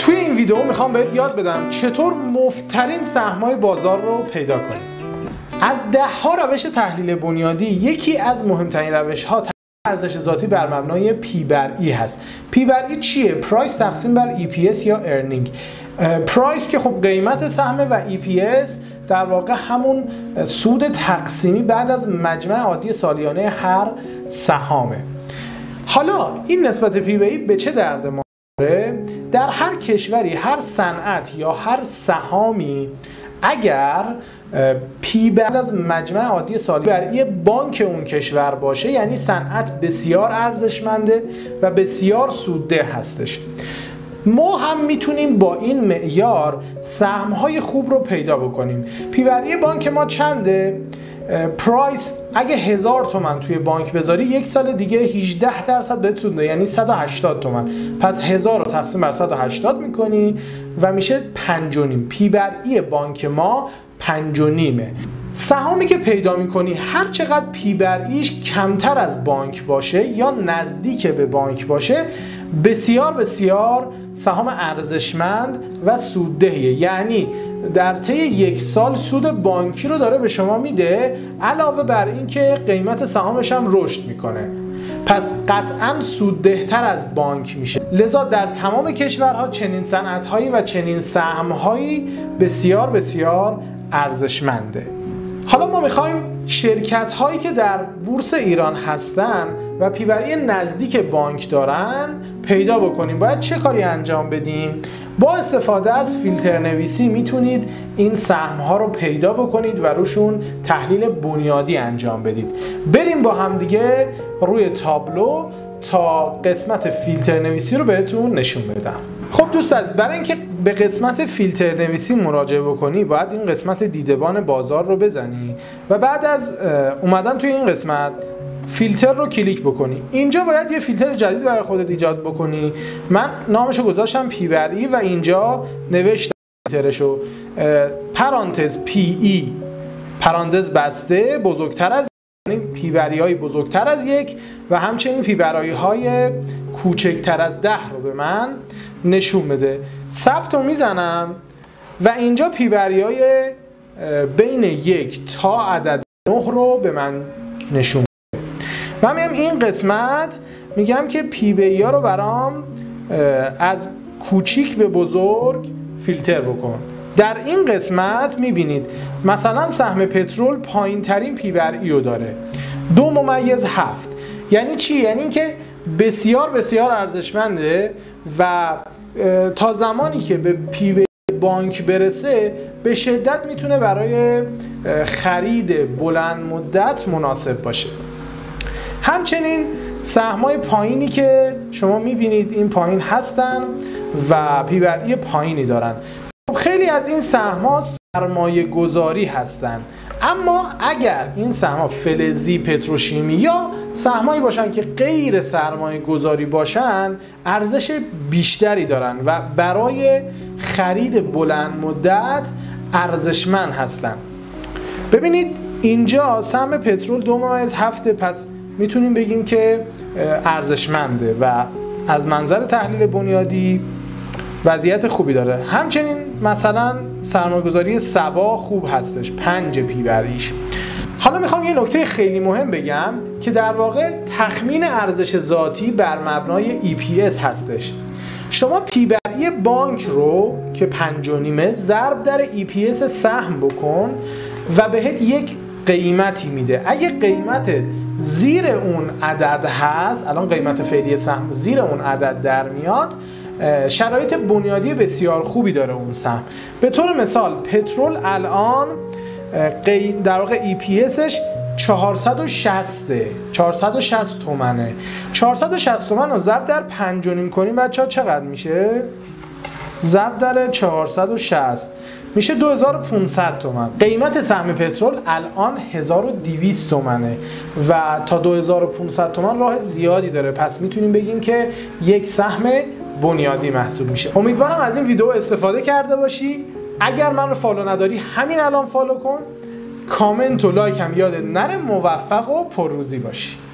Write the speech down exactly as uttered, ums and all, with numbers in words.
توی این ویدیو میخوام بهت یاد بدم چطور مفترین سهم‌های بازار رو پیدا کنی. از ده ها روش تحلیل بنیادی یکی از مهمترین روش‌ها ارزش ذاتی بر مبنای پی بر ای هست. پی بر ای چیه؟ پرایس تقسیم بر ای پی اس یا ارنینگ. پرایس که خب قیمت سهم و ای پی اس در واقع همون سود تقسیمی بعد از مجمع عادی سالیانه هر سهامه. حالا این نسبت پی بر ای به چه درد ما می‌خوره؟ در هر کشوری، هر صنعت یا هر سهامی اگر پی بعد از مجمع عادی سالی بر بانک اون کشور باشه، یعنی صنعت بسیار ارزشمنده و بسیار سودده هستش. ما هم میتونیم با این معیار سهم‌های خوب رو پیدا بکنیم. پی بر ای بانک ما چنده؟ پرایس اگه هزار تومن توی بانک بذاری یک سال دیگه هجده درصد بهت سود میده، یعنی صد و هشتاد تومن. پس هزار رو تقسیم بر صد و هشتاد میکنی و میشه پنج و نیم. پی بر ای بانک ما پنج و نیمه. سهامی که پیدا میکنی هر چقدر پی بر ایش کمتر از بانک باشه یا نزدیک به بانک باشه، بسیار بسیار سهام ارزشمند و سوددهیه. یعنی در طی یک سال سود بانکی رو داره به شما میده، علاوه بر این که قیمت سهامش هم رشد میکنه. پس قطعاً سوددهتر از بانک میشه. لذا در تمام کشورها چنین صنعت‌هایی و چنین سهم‌هایی بسیار بسیار ارزشمنده. حالا ما میخوایم شرکت هایی که در بورس ایران هستن و پی بر ای نزدیک بانک دارن پیدا بکنیم. باید چه کاری انجام بدیم؟ با استفاده از فیلتر نویسی میتونید این سهم ها رو پیدا بکنید و روشون تحلیل بنیادی انجام بدید. بریم با هم دیگه روی تابلو تا قسمت فیلتر نویسی رو بهتون نشون بدم. خب دوست عزیز، برای اینکه به قسمت فیلتر نویسی مراجعه بکنی باید این قسمت دیدبان بازار رو بزنی و بعد از اومدن توی این قسمت فیلتر رو کلیک بکنی. اینجا باید یه فیلتر جدید برای خودت ایجاد بکنی. من نامشو گذاشتم پی بر ای و اینجا نوشتم فیلترشو پرانتز پی ای پرانتز بسته بزرگتر از، یعنی پی بر ای های بزرگتر از یک و همچنین پی بر ای های کوچکتر از ده رو به من نشون بده. ثبت رو میزنم و اینجا پی بر ای های بین یک تا عدد نه رو به من نشون بده. من میگم این قسمت میگم که پی بر ای ها رو برام از کوچیک به بزرگ فیلتر بکن. در این قسمت میبینید مثلا سهم پترول پایین ترین پی بر ای رو داره، دو ممیز هفت. یعنی چی؟ یعنی اینکه بسیار بسیار ارزشمنده و تا زمانی که به پی بر ای بانک برسه به شدت میتونه برای خرید بلند مدت مناسب باشه. همچنین سهم‌های پایینی که شما میبینید این پایین هستن و پی بر ای پایینی دارن. خیلی از این سهم‌ها سرمایه گذاری هستن، اما اگر این سهم‌ها فلزی، پتروشیمی یا سهمایی باشن که غیر سرمایه گذاری باشن ارزش بیشتری دارن و برای خرید بلند مدت ارزشمند هستن. ببینید اینجا سهم پترول دو ممیز هفته، پس میتونیم بگیم که ارزشمنده و از منظر تحلیل بنیادی وضعیت خوبی داره. همچنین مثلا سرمایه‌گذاری سبا خوب هستش، پنج پی بر ایش. حالا میخوام یه نکته خیلی مهم بگم که در واقع تخمین ارزش ذاتی بر مبنای ای پی اس هستش. شما پی بر ای بانک رو که پنج و نیمه ضرب در ای پی اس سهم بکن و بهت یک قیمتی میده. اگه قیمتت زیر اون عدد هست، الان قیمت فعلی سهم زیر اون عدد در میاد، شرایط بنیادی بسیار خوبی داره اون سهم. به طور مثال پترول الان در واقع ای پی اسش چهارصد و شصت تومنه. چهارصد و شصت تومن رو ضرب در پنج و نیم کنیم بچه‌ها چقدر میشه؟ ضرب در چهارصد و شصت میشه دو هزار و پانصد تومن. قیمت سهم پترول الان هزار و دویست تومنه و تا دو هزار و پانصد تومن راه زیادی داره. پس میتونیم بگیم که یک سهم بنیادی محسوب میشه. امیدوارم از این ویدیو استفاده کرده باشی. اگر من رو فالو نداری همین الان فالو کن. کامنت و لایک هم یادت نره. موفق و پرروزی باشی.